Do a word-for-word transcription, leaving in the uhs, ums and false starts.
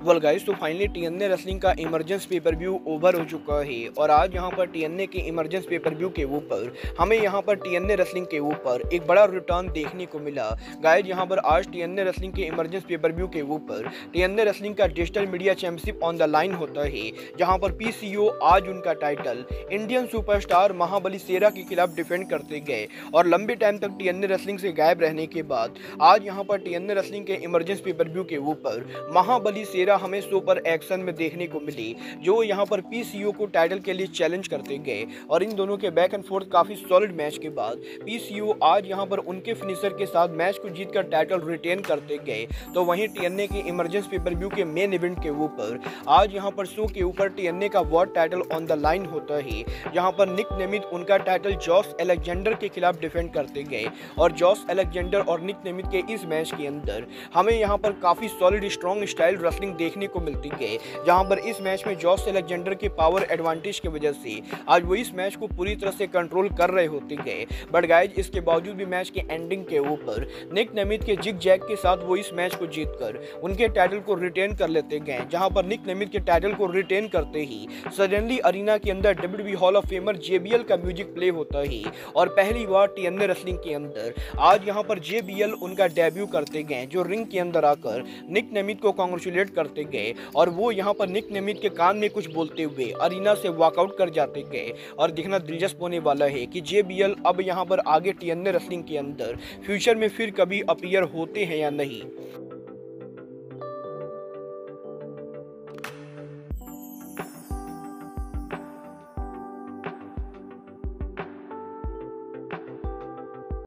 Well guys, तो finally TNA wrestling का Emergence pay per view over हो चुका है और आज यहाँ पर टीएनए के इमरजेंस पेपर व्यू के ऊपर हमें यहाँ पर टीएनए रेसलिंग के ऊपर एक बड़ा रिटर्न देखने को मिला। गाइस, यहाँ पर आज टीएनए रेसलिंग के इमरजेंस पेपर व्यू के ऊपर टीएनए रेसलिंग का digital media championship on the line होता है, जहाँ पर पीसीओ आज उनका title Indian superstar Mahabali Shera के खिलाफ डिफेंड करते गए और लंबे टाइम तक टीएनए रेसलिंग से गायब रहने के बाद आज यहाँ पर टीएनए रेसलिंग के इमरजेंस पेपर व्यू के ऊपर महाबली शेरा हमें सुपर एक्शन में देखने को मिली, जो यहाँ पर पीसीओ को टाइटल के लिए चैलेंज करते गए और इन दोनों के बैक एंड फोर्थ काफी सॉलिड मैच के बाद पीसीओ आज यहाँ पर उनके फिनिशर के साथ मैच को जीतकर टाइटल रिटेन करते गए। तो वहीं टीएनए के इमरजेंस पेपर व्यू के मेन इवेंट के ऊपर आज यहाँ पर शो के ऊपर टीएनए का world title on the line होता है, जहाँ पर निक नेमिथ उनका टाइटल जॉश अलेक्जेंडर के खिलाफ डिफेंड करते गए और जॉश अलेक्जेंडर और निक नेमिथ के इस मैच के अंदर हमें यहाँ पर काफी सॉलिड स्ट्रॉन्ग स्टाइल रेसलिंग देखने को मिलती है, जहां पर इस मैच में जॉश अलेक्जेंडर के पावर एडवांटेज की वजह से आज वो इस मैच को पूरी तरह से कंट्रोल कर रहे होते गए। बट गाइज, इसके बावजूद भी मैच के एंडिंग के ऊपर निक नेमिथ के जिग जैग के साथ वो इस मैच को जीतकर उनके टाइटल को रिटेन कर लेते गए, जहां पर निक नेमिथ के टाइटल को रिटेन करते ही सडनली अरीना के अंदर WWE hall of famer JBL का म्यूजिक प्ले होता है और पहली बार टीएनए रेसलिंग के अंदर आज यहाँ पर जेबीएल उनका डेब्यू करते गए, जो रिंग के अंदर आकर निक नेमिथ को कांग्रेचुलेट करते गए और वो यहाँ पर निक नेमिथ के कान में कुछ बोलते हुए अरीना से वॉकआउट कर जाते गए। और देखना दिलचस्प होने वाला है कि जेबीएल अब यहाँ पर आगे टीएनए रेसलिंग के अंदर फ्यूचर में फिर कभी अपीयर होते हैं या नहीं।